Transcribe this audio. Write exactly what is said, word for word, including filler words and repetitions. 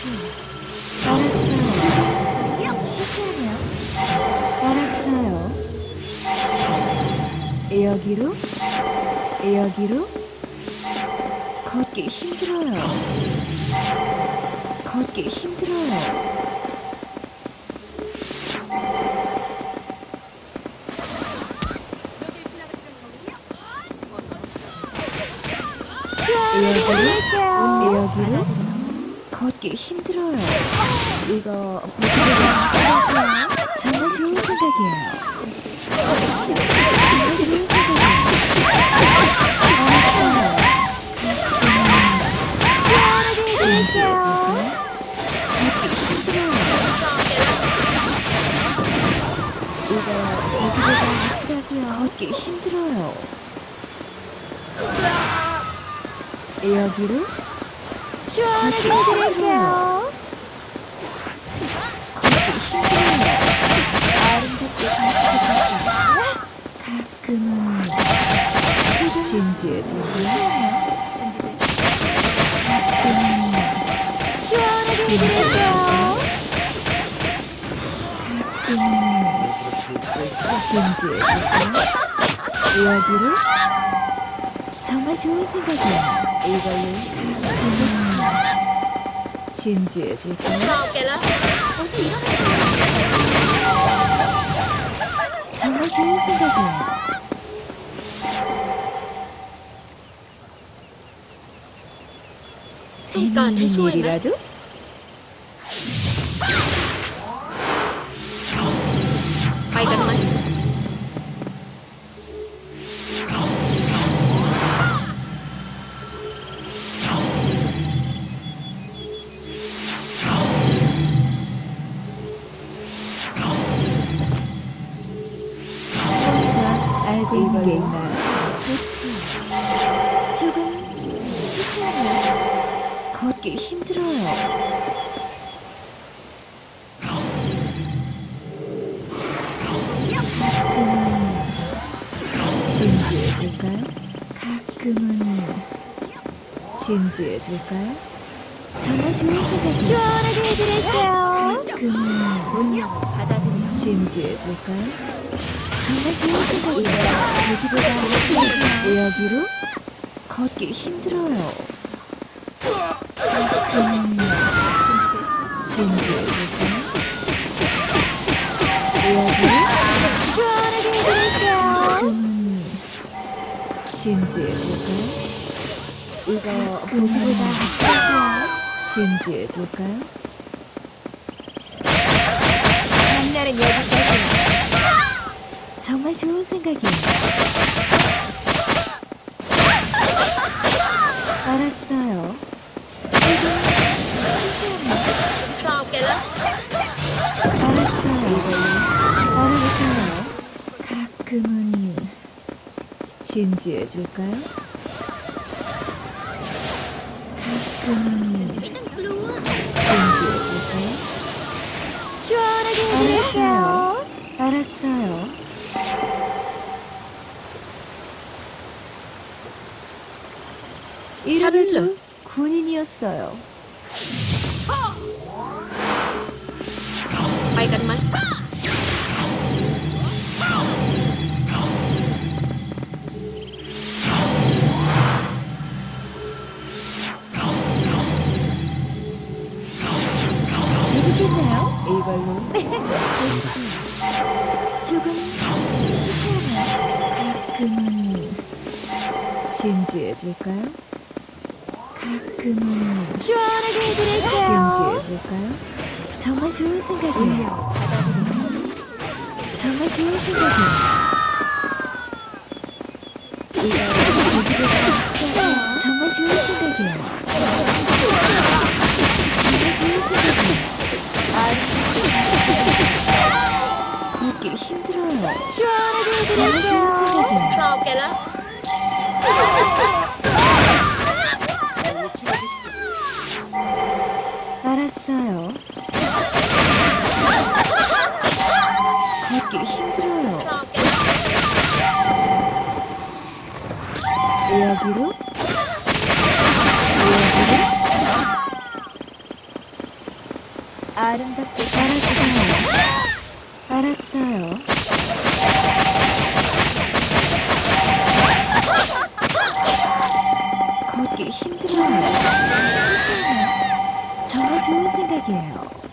알았어요. 시시하네요. 알았어요. 여기로? 여기로? 걷기 힘들어요. 걷기 힘들어요. 여기로? 여기로? 걷기 힘들어요. 이거 정말 좋은 생각이에요. 정말 좋은 생각이에요. 알았어요. 시원하게 해드릴게요. 걷기 힘들어요. 이거 여기보다 아프다고요. 걷기 힘들어요. 여기로? 시원하게 해드릴게요. 걷기 힘들어요. 아름답게 잘 부탁드립니다. 가끔은 진지해지고요. 가끔은 시원하게 해드릴게요. 가끔은 진지해지고요. 여기로? 정말 좋은 생각이에요. 이걸로 가끔은 진지해질까요? 정말 좋은 생각이에요. 재미있는 일이라도? 알고 있는 게 있나요? 조금 시시하네요. 걷기 힘들어요. 가끔은 진지해질까요? 가끔은 진지해질까요? 정말 좋은 생각. 시원하게 해드릴게요. 가끔은 받아들여 진지해질까요? 정말 좋은 생각이에요. 여기보다 여기로? 걷기 힘들어요. 가끔은 진지해질까요? 여기로? 시원하게 해드릴게요. 가끔은 진지해질까요? 이거 여기보다 진지해질까요? 장날은 여기까지. 정말 좋은 생각이에요. 알았어요. 알았어요. 알았어요. 가끔은 진지해질까요? 가끔은 진지해질까요? 시원하게 해드릴게요. 알았어요. 이름은 군인이었어요. 재밌겠네요. 이걸로 조금 시시하네요. 가끔은 진지해질까요? 가끔은 시원하게 해드릴게요. 진지해질까요? 정말 좋은 생각이에요. 정말 좋은 생각이에요. 이거 정말 좋은 생각이에요. 정말 좋은 생각이에요. 걷기 힘들어요. 시원하게 해드릴게요. 정말 좋은 생각이에요. 알았어요. 걷기 힘들어요. 여기로? 여기로? 아름답게 알았어요. 알았어요. 걷기 힘들어요. 세상에. 정말 좋은 생각이에요.